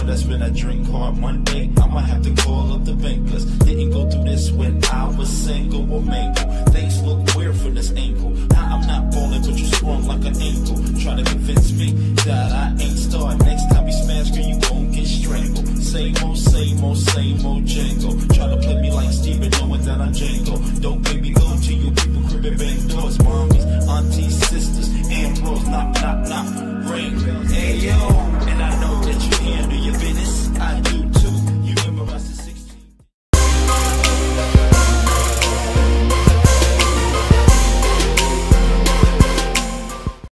I spent a drink hard Monday. I might have to call up the bankers. Didn't go through this when I was single or mango. Things look weird from this angle. I'm not ballin', but you sprung like an ankle. Try to convince me that I ain't star. Next time we smash, girl, you gon' get strangled. Same old, same old, same old Django. Try to play me like Steven, knowing that I'm Django. Don't make me go to you people, crib and bang doors. Mommies, aunties, sisters, and bros, knock, knock, knock.